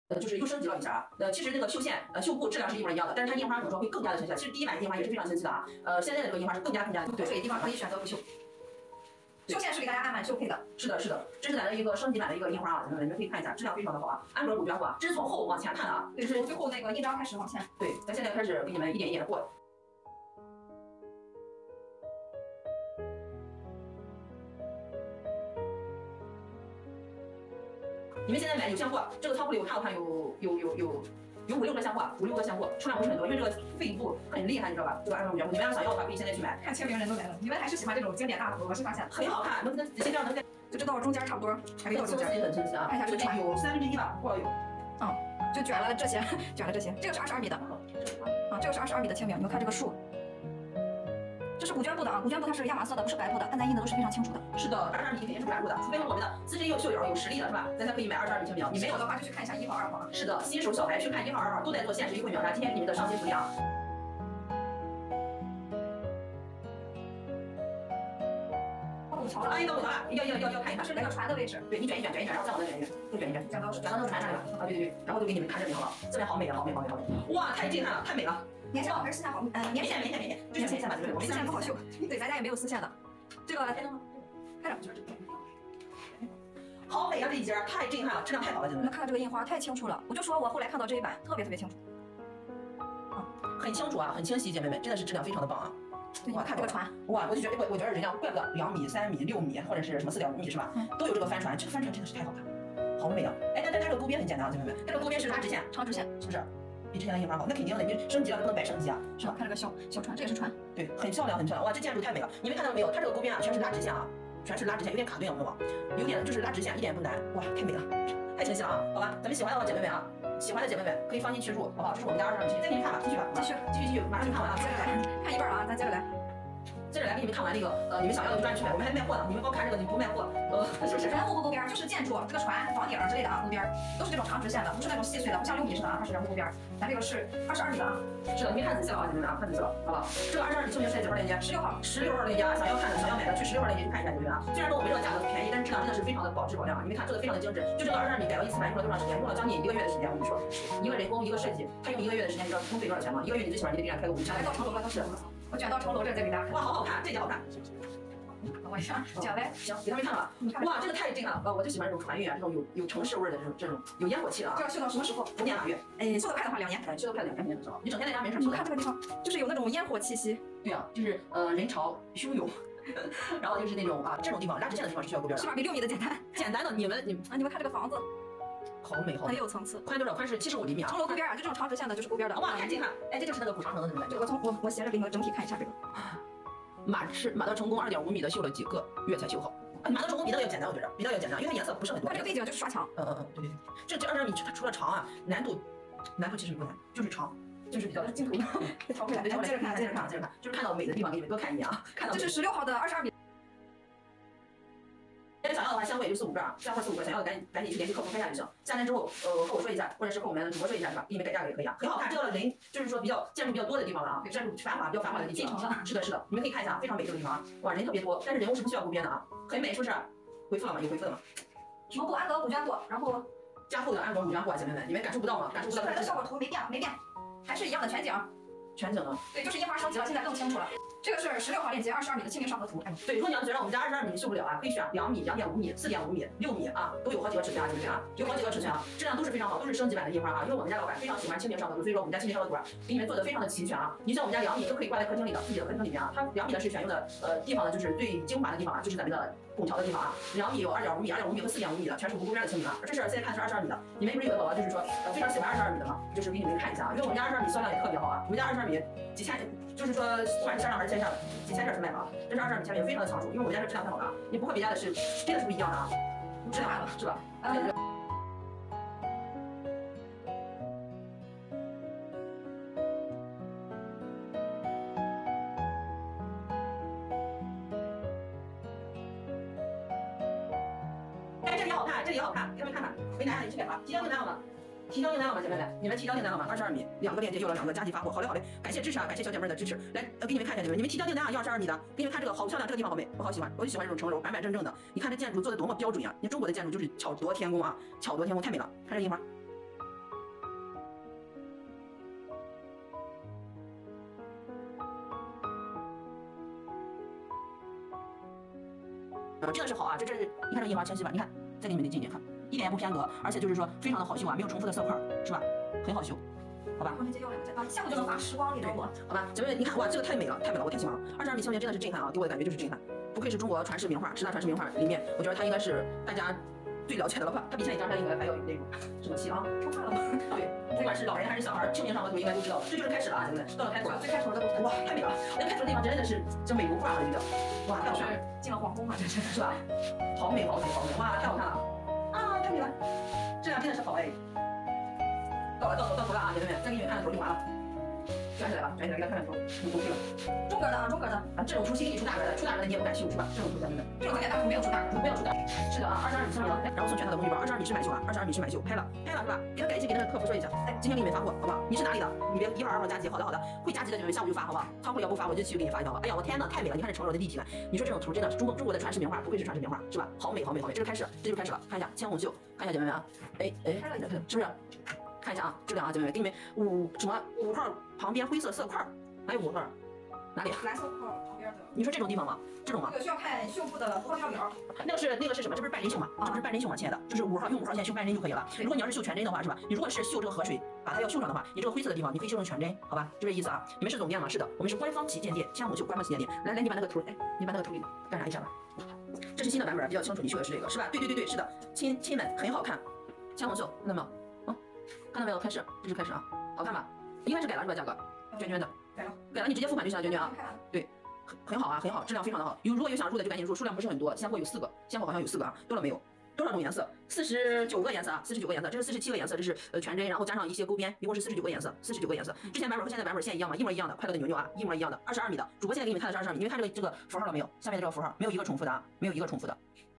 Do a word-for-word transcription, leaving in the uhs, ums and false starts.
呃，就是又升级了一下啊。呃，其实这个绣线、呃绣布质量是一模一样的，但是它印花怎么说会更加的清晰。其实第一版的印花也是非常清晰的啊。呃，现在的这个印花是更加更加对，这个地方可以选择不绣。绣线是给大家按满绣配的。 是的，是的，这是咱的一个升级版的一个印花啊，咱们你们可以看一下，质量非常的好啊，安格古绢布啊。这是从后往前看的啊， 对，是从最后那个印章开始往前。 对，咱现在开始给你们一点一点的过。你们现在买有现货，这个仓库里我看我看有有有有有五六个现货，五六个现货，数量不是很多，因为这个废布很厉害，你知道吧？这个安格古绢布，你们要想要的话，可以现在去买。 看签名人都来了，你们还是喜欢这种经典大图，我是发现很好看，能能仔细这样能看， 就知道中间差不多，还没到中间， 很清晰啊。 看一下这个船， 有三分之一吧，过了有。 嗯，就卷了这些，卷了这些，这个是二十二米的，啊，这个是二十二米的签名，你们看这个数。这是古绢布的啊，古绢布它是亚麻色的，不是白布的，但咱印的都是非常清楚的。 是的，二十二米肯定是白布的，除非我们的资质又秀友有实力的是吧？咱才可以买二十二米签名。你没有的话就去看一下一号、二号。 是的，新手小白去看一号、二号都在做限时优惠秒杀，今天给你们的上新福利啊！啊，一到五条了，要要要要看一看， 是那个船的位置。 对你卷一卷，卷一卷，然后再往那卷一卷，再卷一卷， 卷到卷到那个船上来了啊！对对对，然后就给你们看这边好了，这边好美啊，好美好美好美！哇，太震撼了，太美了！ 棉线好还是丝线好？嗯，棉线棉线棉线，就选棉线吧，对不对？ 丝线不好绣，对，咱家也没有丝线的。这个开灯吗？开着。 好美啊！这一截太震撼了，质量太好了，真的。 你们看看这个印花太清楚了，我就说我后来看到这一版特别特别清楚， 啊，很清楚啊，很清晰，姐妹们，真的是质量非常的棒啊！ 对，你看这个船， 哇，我就觉得我我觉得人家怪不得两米、三米、六米或者是什么四点五米是吧？ 嗯， 都有这个帆船，这个帆船真的是太好看，好美啊！哎，但但它这个钩边很简单啊，姐妹们，它这个钩边是拉直线、 长直线， 是不是？比之前的印花好，那肯定的，你升级了不能白升级啊，是吧？ 看这个小小船，这也是船， 对，很漂亮，很漂亮，哇，这建筑太美了！你们看到没有？它这个钩边啊，全是拉直线啊，全是拉直线，有点卡顿，有没有？有点就是拉直线，一点也不难，哇，太美了，太清晰了啊！好吧，咱们喜欢的姐妹们啊，喜欢的姐妹们可以放心去入，好不好？这是我们家二十二米签，再给你们看吧，继续吧， 继续， 继续，继续，马上就看完了， 接着来，看一半了啊，咱接着来。 接着来给你们看完那个，呃，你们想要的就抓紧去买，我们还卖货呢。你们光看这个，你不卖货，呃，是不是？ 人物不勾边，就是建筑这个船、房顶之类的啊，勾边都是这种长直线的，不是那种细碎的，不像六米似的啊，它是人物勾边。咱这个是二十二米的啊， 是的，你们看仔细了啊，姐妹们啊，看仔细了，好不好？这个二十二米秀明是在几号链接？ 十六号， 十六号链接啊，想要看的、想要买的，去十六号链接去看一下，姐妹们啊。虽然说我们这个价格不便宜，但是质量真的是非常的保质保量啊。你们看做的非常的精致，就这个二十二米改了一次版，用了多长时间？用了将近一个月的时间。我跟你说，一个人工一个设计，他用一个月的时间，你知道工费多少钱吗？一个月你最起码你得给人家开个五千。 到成楼了，都是。我卷到成楼这再给大家看。 哇，好好看，这件好看。 等我一下，卷呗。 行，给他们看了。哇，这个太震撼了！呃，我就喜欢这种船运啊，这种有有城市味的这种这种有烟火气的啊。 这要绣到什么时候？ 五年马月。 哎，绣得快的话两年。 哎，绣得快两年肯定是吧？你整天在家没事。 你看这个地方，就是有那种烟火气息。 对啊，就是呃人潮汹涌，然后就是那种啊这种地方拉直线的地方是需要勾边的。 是吧？比六米的简单。 简单的，你们你啊，你们看这个房子。 好美，好美， 很有层次。 宽多少？宽是七十五厘米啊。 成楼勾边啊，就这种长直线的，就是勾边的。 哇，太震撼！哎，这就是那个古长城的，对不对？ 对，我从我我斜着给你们整体看一下这个。 马是马到成功二点五米的绣了几个月才绣好。马到成功比那个要简单，我觉得比那个要简单，因为它颜色不是很多。 它这个背景就是刷墙。 嗯嗯嗯，对对对。这这二十二米它除了长啊，难度难度其实不难，就是长。就是比较镜头，调回来，接着看，接着看，接着看，就是看到美的地方给你们多看一眼啊。看到这是十六号的二十二米。 想要的话，现货也就四五个啊，现货四五个，想要的赶紧赶紧去联系客服开价就行。下单之后，呃，和我说一下，或者是和我们主播说一下，是吧？给你们改价格也可以啊，很好看。这个人就是说比较建筑比较多的地方了啊，建筑繁华比较繁华的地方。是的，是的，你们可以看一下，非常美这个地方啊，哇，人特别多，但是人物是不需要勾边的啊，很美，是不是？回复了吗？有回复的吗？ 什么布？安格古绢布，然后加厚的安格古绢布啊，姐妹们，你们感受不到吗？感受不到。 出来的效果图没变，没变，还是一样的全景。 全景呢？ 对，就是印花升级了，现在更清楚了。这个是十六号链接，二十二米的清明上河图。哎， 对，如果你要觉得我们家二十二米绣不了啊，可以选两米、两点五米、四点五米、六米啊，都有好几个尺寸啊，对不对啊？有好几个尺寸啊，质量都是非常好，都是升级版的印花啊。因为我们家老板非常喜欢清明上河图，所以说我们家清明上河图啊，给你们做的非常的齐全啊。你像我们家两米都可以挂在客厅里的，自己的客厅里面啊。它两米的是选用的呃地方呢，就是最精华的地方啊，就是咱们的拱桥的地方啊。两米有二点五米、二点五米和四点五米的，全是无勾边的清明啊。这是现在看的是二十二米的，你们不是有的宝宝就是说呃非常喜欢二十二米的嘛，就是给你们看一下啊，因为我们家二十二米销量也特别好啊，我们家二十二米几千，就是说不管是线上还是线下的，几千件是卖的啊。这是二十二米签名，非常的抢手，因为我们家这质量太好了，你不和别家的是真的是不一样的啊，质量了是吧？嗯。哎，这里也好看，这里也好看，给他们看看，没拿下你去买吧，提交订单了吗？提交订单了吗，姐妹们？你们提交订单了吗？二十二米，两个链接又了两个，加急发货。好嘞，好嘞，感谢支持啊，感谢小姐妹的支持。来，呃，给你们看一下，姐妹，你们提交订单啊，要二十二米的，给你们看这个好漂亮，这个地方好美，我好喜欢，我就喜欢这种城楼，板板正正的。你看这建筑做的多么标准呀！你中国的建筑就是巧夺天工啊，巧夺天工，太美了。看这印花， 呃，真的是好啊，这这是你看这印花清晰吧？你看，再给你们近一点看，一点也不偏隔，而且就是说非常的好绣啊，没有重复的色块，是吧？很好绣。好吧， 直接要两个啊，下午就能发时光，你知道吗？ 好吧，姐妹们，你看哇，这个太美了，太美了，我太喜欢了。二十二米清明真的是震撼啊，给我的感觉就是震撼，不愧是中国传世名画，十大传世名画里面，我觉得它应该是大家最了解的了吧？它比千里江山应该还要有那种什么气啊，说话了吗？对，不管是老人还是小孩，清明上河图应该都知道，这就是开始了啊，姐妹们，到了开头了， 最开头的都哇，太美了，那开头的地方真的是这美如画了，这个，哇，太好看了， 进了皇宫了，这是是吧？好美，好美，好美，哇，太好看了，啊，太美了，质量真的是好哎。到了，到头，到头了啊，姐妹们，再给你们看看头就完了。卷起来吧，卷起来给他看看头，你都对了。 中格的啊，中格的啊，这种图新给你出大格的，出大格的你也不敢绣是吧？这种图咱们的， 这种给大图没有出大格， 没有出大格。是的啊，二十二米清明，然后送全套的工具包，二十二米是买绣啊，二十二米是买绣，拍了，拍了是吧？给他改期，给他的客服说一下，哎，今天给你们发货，好不好？你是哪里的？你别一号、二号加急，好的好的，会加急的姐妹下午就发，好不好？仓库要不发我就去给你发一条。哎呀，我天呐，太美了！你看这成柔的立体感，你说这种图真的是中国中国的传世名画，不愧是传世名画，是吧？好美好美好美，这就开始了，这就开始了，看一下千红绣，看一下姐妹们啊，哎哎，是不是？看一下啊，质量啊，姐妹们，给你们五什么五号旁边灰色色块，还有五号哪里？ 蓝色号旁边的。 你说这种地方吗？这种吗？ 这个需要看绣布的符号表。 那个是那个是什么？这不是半针绣吗？这不是半针绣吗？亲爱的，就是五号用五号线绣半针就可以了。如果你要是绣全针的话，是吧？你如果是绣这个河水，把它要绣上的话，你这个灰色的地方你可以绣成全针，好吧？就这意思啊。你们是总店吗？是的，我们是官方旗舰店，千红绣官方旗舰店。来来，你把那个图，哎，你把那个图给干啥一下吧？这是新的版本，比较清楚，你绣的是这个是吧？对对对对，是的，亲亲们很好看，千红绣，看到没有？啊，看到没有？开始，这是开始啊，好看吧？应该是改了是吧？价格，娟娟的， 改了， 改了，你直接付款就行了，娟娟啊。对。很很好啊，很好，质量非常的好。有如果有想入的就赶紧入，数量不是很多，现货有四个，现货好像有四个啊，多了没有？多少种颜色？四十九个颜色啊，四十九个颜色，这是四十七个颜色，这是呃全针，然后加上一些勾边，一共是四十九个颜色，四十九个颜色。之前版本和现在版本线一样吗？一模一样的，快乐的牛牛啊，一模一样的，二十二米的。主播现在给你们看的是二十二米，你们看这个这个符号了没有？下面的这个符号没有一个重复的啊，没有一个重复的。